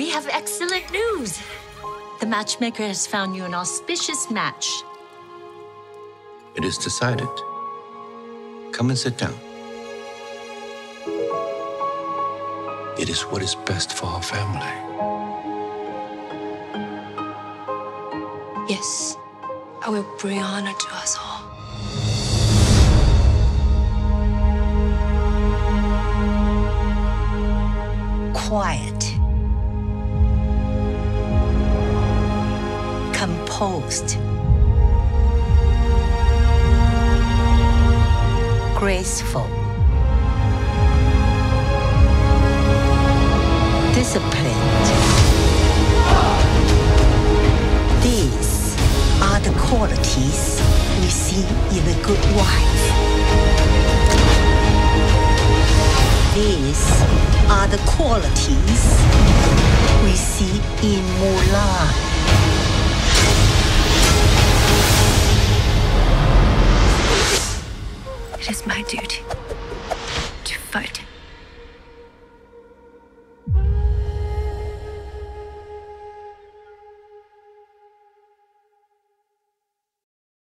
We have excellent news. The matchmaker has found you an auspicious match. It is decided. Come and sit down. It is what is best for our family. Yes, I will bring honor to us all. Quiet. Composed. Graceful. Disciplined. These are the qualities we see in a good wife. These are the qualities we see in Mulan. It is my duty to fight